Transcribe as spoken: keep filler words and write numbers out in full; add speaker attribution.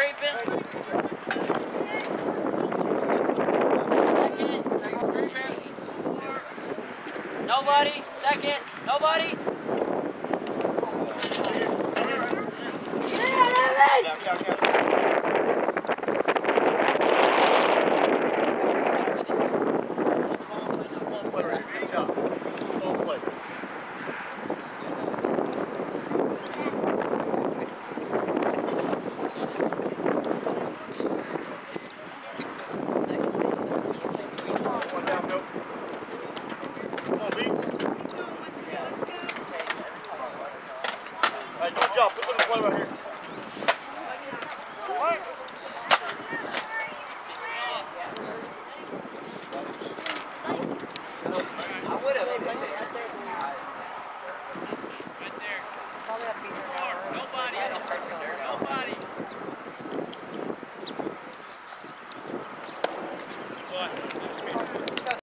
Speaker 1: creeping. Nobody. Second. Nobody.
Speaker 2: Good job. Put the play right here.
Speaker 1: I would have.
Speaker 3: Nobody. Nobody. Good boy.